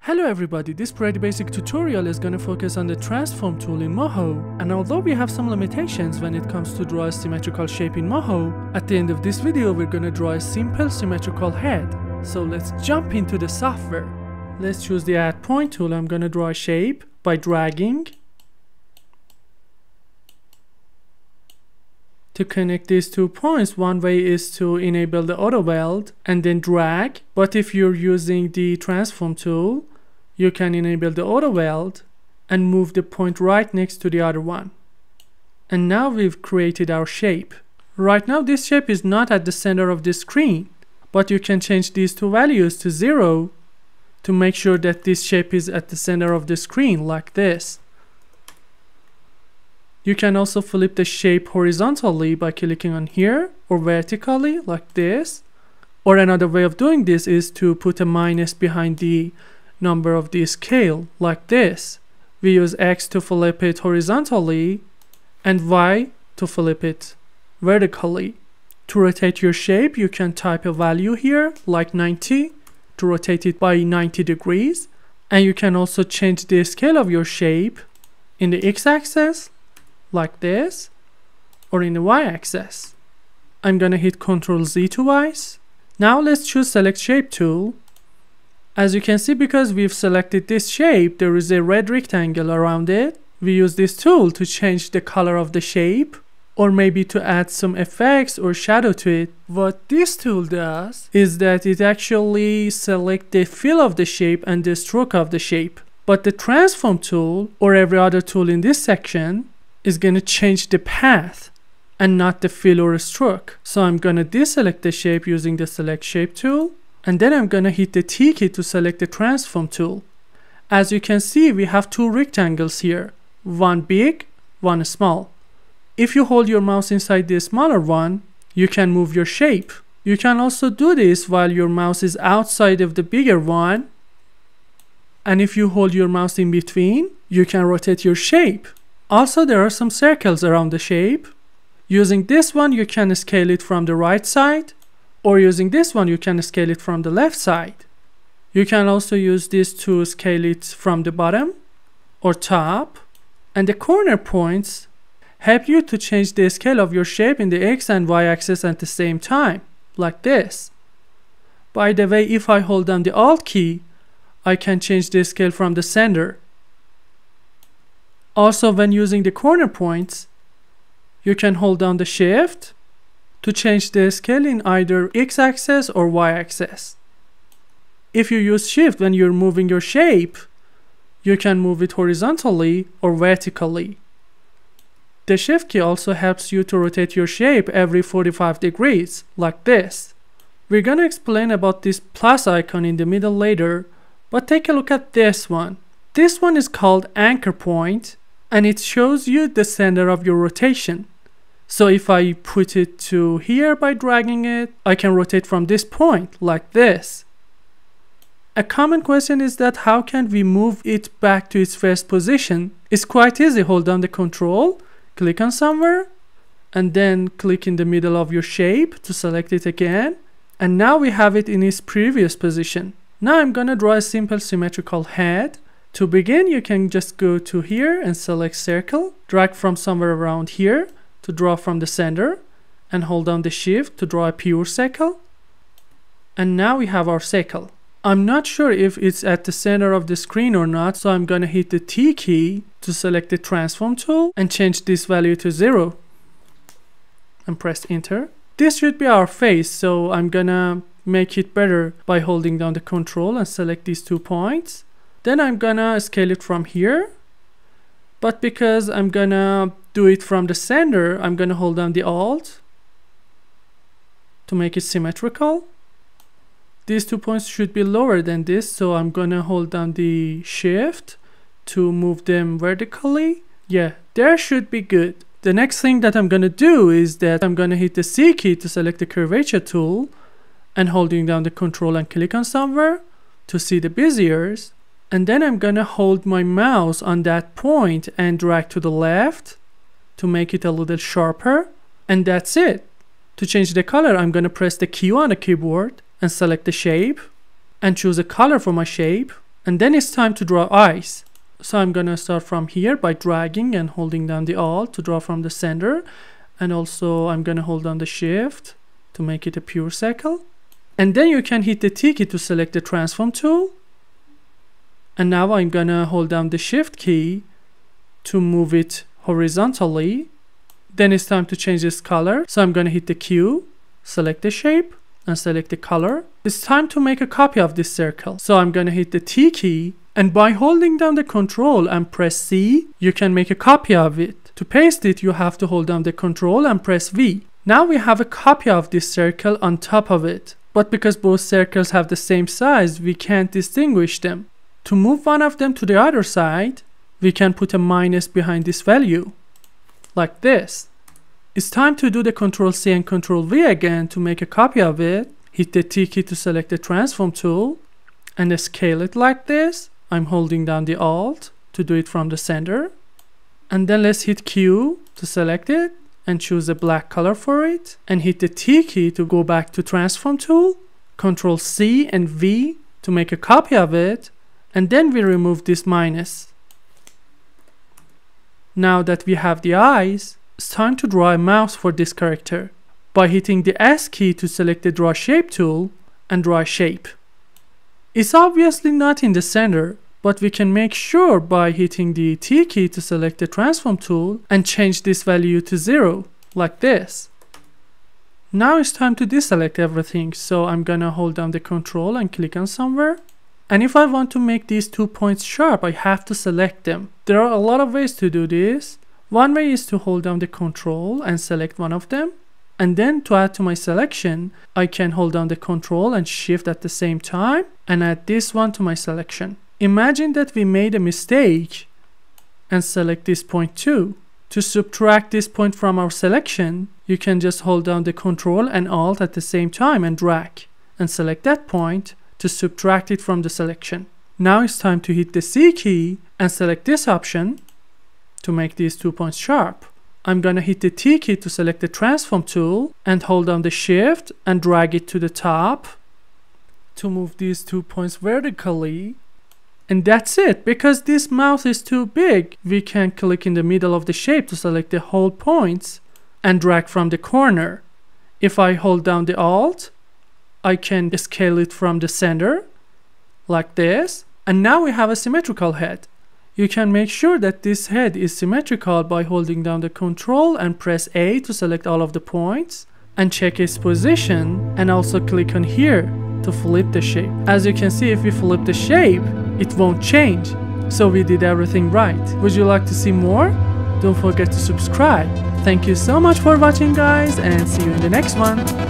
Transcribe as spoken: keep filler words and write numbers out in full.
Hello everybody, this pretty basic tutorial is gonna focus on the transform tool in Moho, and although we have some limitations when it comes to draw a symmetrical shape in Moho, at the end of this video we're gonna draw a simple symmetrical head. So let's jump into the software. Let's choose the add point tool. I'm gonna draw a shape by dragging. To connect these two points, one way is to enable the auto-weld and then drag, but if you're using the transform tool, you can enable the auto-weld and move the point right next to the other one. And now we've created our shape. Right now this shape is not at the center of the screen, but you can change these two values to zero to make sure that this shape is at the center of the screen, like this. You can also flip the shape horizontally by clicking on here, or vertically like this. Or another way of doing this is to put a minus behind the number of the scale like this. We use X to flip it horizontally and Y to flip it vertically. To rotate your shape, you can type a value here like ninety to rotate it by ninety degrees. And you can also change the scale of your shape in the X-axis like this, or in the Y-axis. I'm gonna hit control Z twice. Now let's choose select shape tool. As you can see, because we've selected this shape, there is a red rectangle around it. We use this tool to change the color of the shape, or maybe to add some effects or shadow to it. What this tool does is that it actually selects the fill of the shape and the stroke of the shape. But the transform tool, or every other tool in this section, is going to change the path and not the fill or stroke. So I'm going to deselect the shape using the select shape tool, and then I'm going to hit the T key to select the transform tool. As you can see, we have two rectangles here, one big, one small. If you hold your mouse inside the smaller one, you can move your shape. You can also do this while your mouse is outside of the bigger one, and if you hold your mouse in between, you can rotate your shape. Also, there are some circles around the shape. Using this one, you can scale it from the right side, or using this one, you can scale it from the left side. You can also use this to scale it from the bottom or top. And the corner points help you to change the scale of your shape in the X and Y axis at the same time, like this. By the way, if I hold down the Alt key, I can change the scale from the center. Also, when using the corner points, you can hold down the Shift to change the scale in either X-axis or Y-axis. If you use Shift when you're moving your shape, you can move it horizontally or vertically. The Shift key also helps you to rotate your shape every forty-five degrees, like this. We're gonna explain about this plus icon in the middle later, but take a look at this one. This one is called anchor point, and it shows you the center of your rotation. So if I put it to here by dragging it, I can rotate from this point like this. A common question is that how can we move it back to its first position? It's quite easy. Hold down the control, click on somewhere, and then click in the middle of your shape to select it again. And now we have it in its previous position. Now I'm gonna draw a simple symmetrical head. To begin, you can just go to here and select circle, drag from somewhere around here to draw from the center, and hold down the Shift to draw a pure circle. And now we have our circle. I'm not sure if it's at the center of the screen or not, so I'm gonna hit the T key to select the transform tool and change this value to zero. And press enter. This should be our face, so I'm gonna make it better by holding down the control and select these two points. Then I'm gonna scale it from here, but because I'm gonna do it from the center, I'm gonna hold down the Alt to make it symmetrical. These two points should be lower than this, so I'm gonna hold down the Shift to move them vertically. Yeah, there should be good. The next thing that I'm gonna do is that I'm gonna hit the C key to select the curvature tool, and holding down the control and click on somewhere to see the Beziers. And then I'm gonna hold my mouse on that point and drag to the left to make it a little sharper. And that's it. To change the color, I'm gonna press the Q on the keyboard and select the shape and choose a color for my shape. And then it's time to draw eyes. So I'm gonna start from here by dragging and holding down the Alt to draw from the center. And also I'm gonna hold down the Shift to make it a pure circle. And then you can hit the T key to select the transform tool. And now I'm gonna hold down the Shift key to move it horizontally. Then it's time to change its color. So I'm gonna hit the Q, select the shape, and select the color. It's time to make a copy of this circle. So I'm gonna hit the T key, and by holding down the Control and press C, you can make a copy of it. To paste it, you have to hold down the Control and press V. Now we have a copy of this circle on top of it. But because both circles have the same size, we can't distinguish them. To move one of them to the other side, we can put a minus behind this value, like this. It's time to do the Control C and Control V again to make a copy of it. Hit the T key to select the transform tool and scale it like this. I'm holding down the Alt to do it from the center. And then let's hit Q to select it and choose a black color for it. And hit the T key to go back to transform tool. Control C and V to make a copy of it. And then we remove this minus. Now that we have the eyes, it's time to draw a mouth for this character by hitting the S key to select the Draw Shape tool and draw a shape. It's obviously not in the center, but we can make sure by hitting the T key to select the Transform tool and change this value to zero, like this. Now it's time to deselect everything, so I'm gonna hold down the Control and click on somewhere. And if I want to make these two points sharp, I have to select them. There are a lot of ways to do this. One way is to hold down the Control and select one of them. And then to add to my selection, I can hold down the Control and Shift at the same time and add this one to my selection. Imagine that we made a mistake and select this point too. To subtract this point from our selection, you can just hold down the Control and Alt at the same time and drag and select that point to subtract it from the selection. Now it's time to hit the C key and select this option to make these two points sharp. I'm gonna hit the T key to select the Transform tool and hold down the Shift and drag it to the top to move these two points vertically. And that's it. Because this mouth is too big, we can click in the middle of the shape to select the whole points and drag from the corner. If I hold down the Alt, I can scale it from the center like this, and now we have a symmetrical head. You can make sure that this head is symmetrical by holding down the Control and press A to select all of the points and check its position, and also click on here to flip the shape. As you can see, if we flip the shape, it won't change. So we did everything right. Would you like to see more? Don't forget to subscribe. Thank you so much for watching, guys, and see you in the next one.